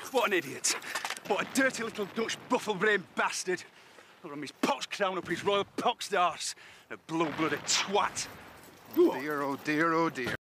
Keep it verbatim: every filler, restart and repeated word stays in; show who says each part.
Speaker 1: What an idiot. What a dirty little Dutch buffle-brained bastard. I'll run his pox crown up his royal poxed arse. A blue-blooded twat.
Speaker 2: Oh dear, oh dear, oh dear.